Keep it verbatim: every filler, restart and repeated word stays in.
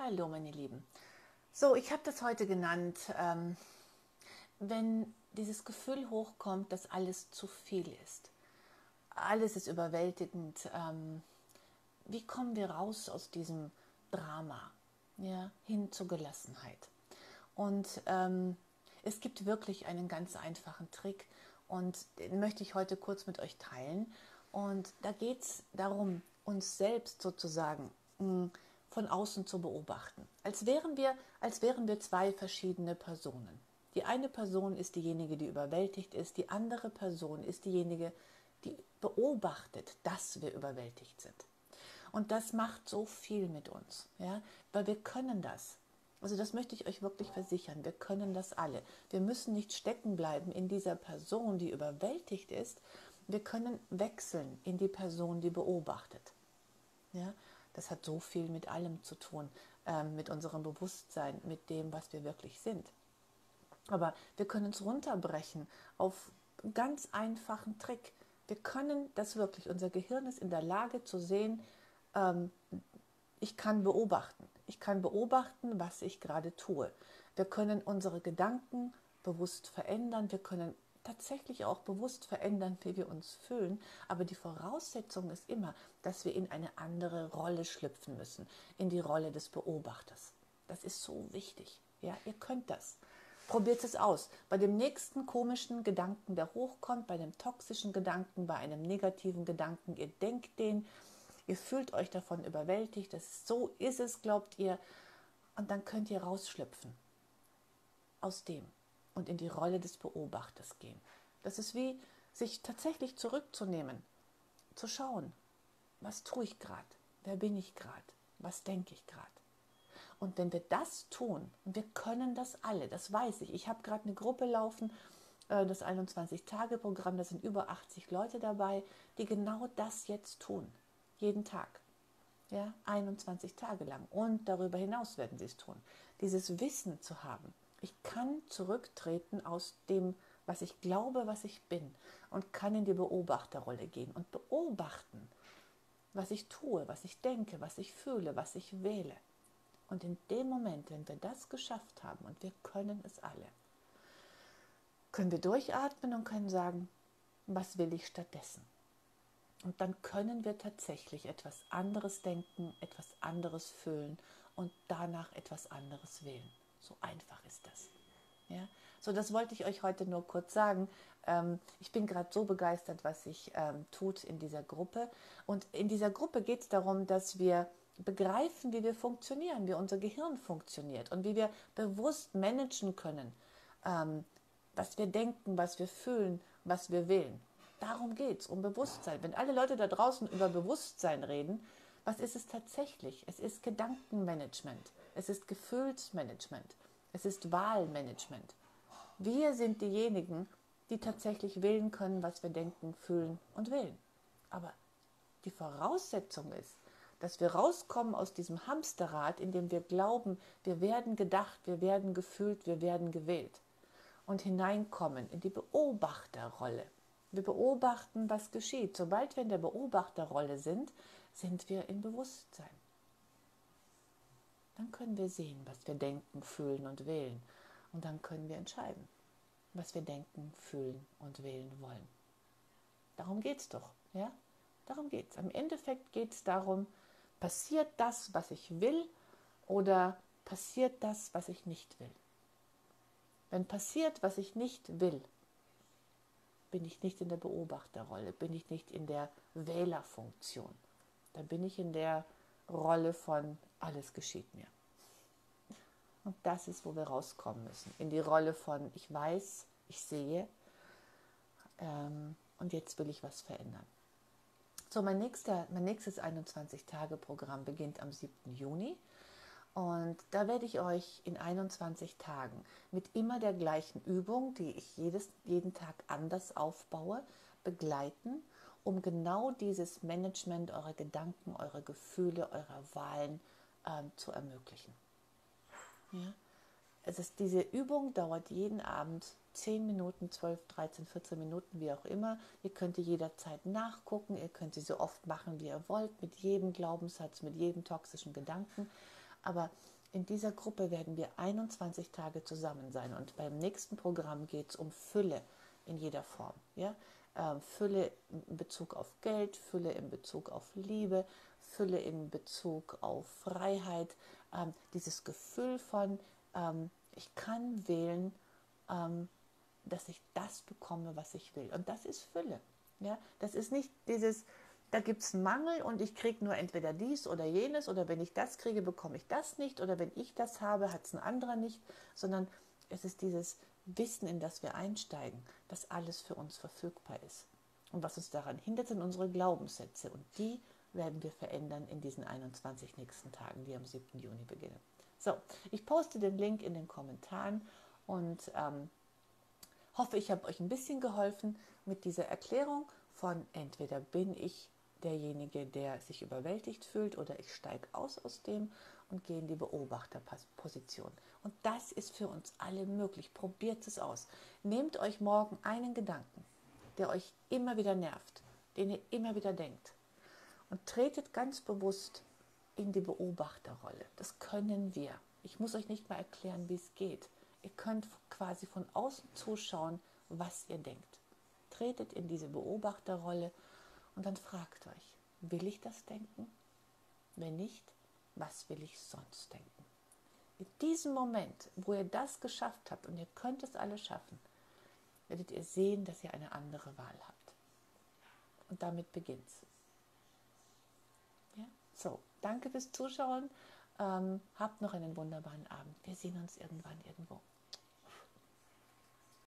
Hallo meine Lieben. So, ich habe das heute genannt, ähm, wenn dieses Gefühl hochkommt, dass alles zu viel ist. Alles ist überwältigend. Ähm, wie kommen wir raus aus diesem Drama, ja, hin zur Gelassenheit? Und ähm, es gibt wirklich einen ganz einfachen Trick und den möchte ich heute kurz mit euch teilen. Und da geht es darum, uns selbst sozusagen mh, von außen zu beobachten. Als wären wir, als wären wir zwei verschiedene Personen. Die eine Person ist diejenige, die überwältigt ist, die andere Person ist diejenige, die beobachtet, dass wir überwältigt sind. Und das macht so viel mit uns, ja, weil wir können das. Also das möchte ich euch wirklich versichern, wir können das alle. Wir müssen nicht stecken bleiben in dieser Person, die überwältigt ist. Wir können wechseln in die Person, die beobachtet. Ja, das hat so viel mit allem zu tun, ähm, mit unserem Bewusstsein, mit dem, was wir wirklich sind. Aber wir können es runterbrechen auf einen ganz einfachen Trick. Wir können das wirklich, unser Gehirn ist in der Lage zu sehen, ähm, ich kann beobachten. Ich kann beobachten, was ich gerade tue. Wir können unsere Gedanken bewusst verändern. Wir können tatsächlich auch bewusst verändern, wie wir uns fühlen. Aber die Voraussetzung ist immer, dass wir in eine andere Rolle schlüpfen müssen, in die Rolle des Beobachters. Das ist so wichtig. Ja, ihr könnt das. Probiert es aus. Bei dem nächsten komischen Gedanken, der hochkommt, bei dem toxischen Gedanken, bei einem negativen Gedanken, ihr denkt den, ihr fühlt euch davon überwältigt, das ist, so ist es, glaubt ihr, und dann könnt ihr rausschlüpfen aus dem und in die Rolle des Beobachters gehen. Das ist wie, sich tatsächlich zurückzunehmen, zu schauen, was tue ich gerade, wer bin ich gerade, was denke ich gerade. Und wenn wir das tun, und wir können das alle, das weiß ich, ich habe gerade eine Gruppe laufen, das einundzwanzig-Tage-Programm, da sind über achtzig Leute dabei, die genau das jetzt tun, jeden Tag, ja, einundzwanzig Tage lang, und darüber hinaus werden sie es tun. Dieses Wissen zu haben, ich kann zurücktreten aus dem, was ich glaube, was ich bin, und kann in die Beobachterrolle gehen und beobachten, was ich tue, was ich denke, was ich fühle, was ich wähle. Und in dem Moment, wenn wir das geschafft haben, und wir können es alle, können wir durchatmen und können sagen, was will ich stattdessen? Und dann können wir tatsächlich etwas anderes denken, etwas anderes fühlen und danach etwas anderes wählen. So einfach ist das. Ja? So, das wollte ich euch heute nur kurz sagen. Ähm, ich bin gerade so begeistert, was sich ähm, tut in dieser Gruppe. Und in dieser Gruppe geht es darum, dass wir begreifen, wie wir funktionieren, wie unser Gehirn funktioniert und wie wir bewusst managen können, ähm, was wir denken, was wir fühlen, was wir wählen. Darum geht es, um Bewusstsein. Wenn alle Leute da draußen über Bewusstsein reden, was ist es tatsächlich? Es ist Gedankenmanagement, es ist Gefühlsmanagement, es ist Wahlmanagement. Wir sind diejenigen, die tatsächlich wählen können, was wir denken, fühlen und wählen. Aber die Voraussetzung ist, dass wir rauskommen aus diesem Hamsterrad, in dem wir glauben, wir werden gedacht, wir werden gefühlt, wir werden gewählt, und hineinkommen in die Beobachterrolle. Wir beobachten, was geschieht. Sobald wir in der Beobachterrolle sind, sind wir im Bewusstsein. Dann können wir sehen, was wir denken, fühlen und wählen. Und dann können wir entscheiden, was wir denken, fühlen und wählen wollen. Darum geht es doch. Ja? Darum geht es. Im Endeffekt geht es darum, passiert das, was ich will, oder passiert das, was ich nicht will. Wenn passiert, was ich nicht will, bin ich nicht in der Beobachterrolle, bin ich nicht in der Wählerfunktion. Dann bin ich in der Rolle von alles geschieht mir. Und das ist, wo wir rauskommen müssen. In die Rolle von ich weiß, ich sehe, ähm, und jetzt will ich was verändern. So, mein, nächster, mein nächstes einundzwanzig-Tage-Programm beginnt am siebten Juni. Und da werde ich euch in einundzwanzig Tagen mit immer der gleichen Übung, die ich jedes, jeden Tag anders aufbaue, begleiten, um genau dieses Management eurer Gedanken, eurer Gefühle, eurer Wahlen ähm, zu ermöglichen. Ja? Es ist, diese Übung dauert jeden Abend zehn Minuten, zwölf, dreizehn, vierzehn Minuten, wie auch immer. Ihr könnt die jederzeit nachgucken, ihr könnt sie so oft machen, wie ihr wollt, mit jedem Glaubenssatz, mit jedem toxischen Gedanken. Aber In dieser Gruppe werden wir einundzwanzig Tage zusammen sein und beim nächsten Programm geht es um Fülle in jeder Form. Ja? Ähm, Fülle in Bezug auf Geld, Fülle in Bezug auf Liebe, Fülle in Bezug auf Freiheit, ähm, dieses Gefühl von, ähm, ich kann wählen, ähm, dass ich das bekomme, was ich will. Und das ist Fülle. Ja? Das ist nicht dieses, da gibt es einen Mangel und ich kriege nur entweder dies oder jenes oder wenn ich das kriege, bekomme ich das nicht oder wenn ich das habe, hat es ein anderer nicht, sondern es ist dieses Wissen, in das wir einsteigen, dass alles für uns verfügbar ist. Und was uns daran hindert, sind unsere Glaubenssätze und die werden wir verändern in diesen einundzwanzig nächsten Tagen, die am siebten Juni beginnen. So, ich poste den Link in den Kommentaren und ähm, hoffe, ich habe euch ein bisschen geholfen mit dieser Erklärung von entweder bin ich derjenige, der sich überwältigt fühlt oder ich steige aus aus dem und gehe in die Beobachterposition. Und das ist für uns alle möglich. Probiert es aus. Nehmt euch morgen einen Gedanken, der euch immer wieder nervt, den ihr immer wieder denkt und tretet ganz bewusst in die Beobachterrolle. Das können wir. Ich muss euch nicht mal erklären, wie es geht. Ihr könnt quasi von außen zuschauen, was ihr denkt. Tretet in diese Beobachterrolle und dann fragt euch, will ich das denken? Wenn nicht, was will ich sonst denken? In diesem Moment, wo ihr das geschafft habt und ihr könnt es alle schaffen, werdet ihr sehen, dass ihr eine andere Wahl habt. Und damit beginnt's. Ja? So, danke fürs Zuschauen. Ähm, habt noch einen wunderbaren Abend. Wir sehen uns irgendwann irgendwo.